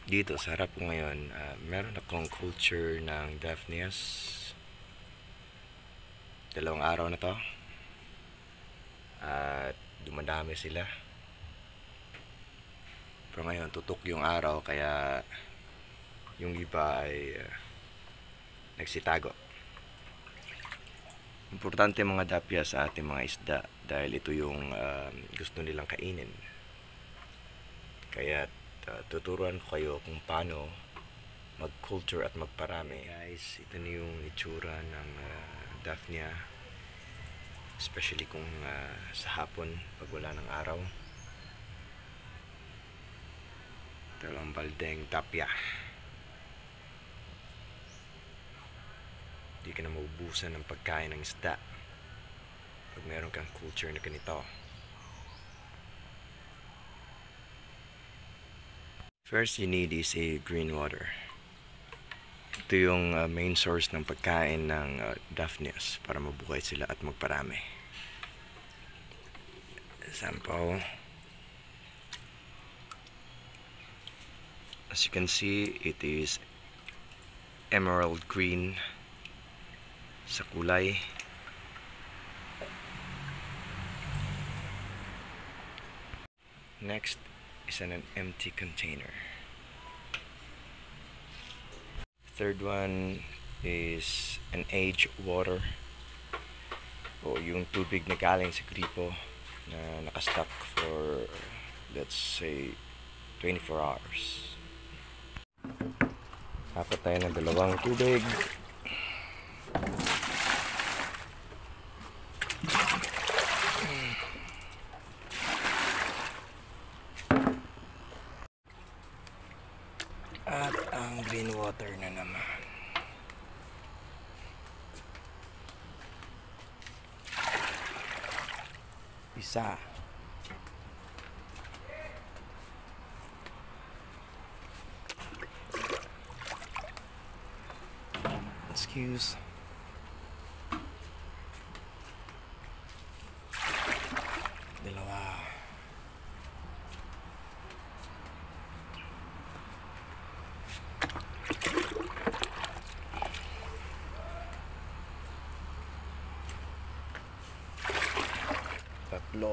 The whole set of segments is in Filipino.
Dito sa harap ko ngayon, meron akong culture ng Daphnias. Dalawang araw na to. At dumadami sila. Pero ngayon, tutok yung araw kaya yung iba ay nagsitago. Importante mga dapya sa ating mga isda dahil ito yung gusto nilang kainin. Kaya tuturuan ko kayo kung paano mag-culture at magparami. Guys, ito na yung itsura ng Daphnia. Especially kung sa hapon pag wala ng araw. Ito lang baldeng tapya. Hindi ka na maubusan ng pagkain ng isda pag meron kang culture na ganito. First you need is a green water. Ito yung main source ng pagkain ng Daphnias para mabuhay sila at magparami. Example, as you can see, it is emerald green sa kulay. Next is an empty container. Third one is an aged water o yung tubig na galing sa gripo na nakastock for let's say 24 hours. Dapat tayo ng dalawang tubig. At ang green water na naman. Isa. Excuse. Dalawa. Tatlo.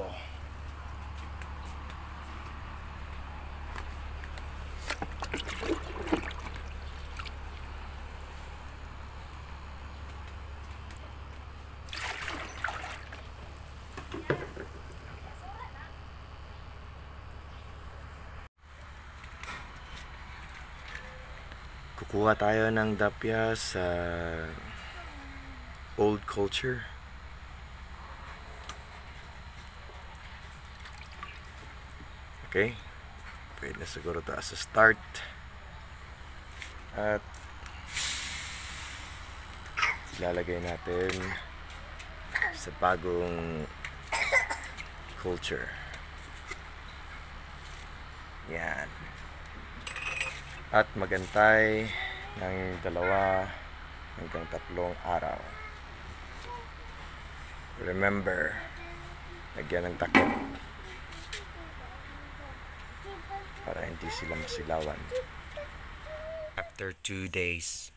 Kukuha tayo ng dapya sa old culture. Okay, pwede na siguro ito as a start. At ilalagay natin sa bagong culture. Yan. At magantay ng 2 hanggang 3 araw. Remember, lagyan ng takip para hindi sila masilawan. After 2 days,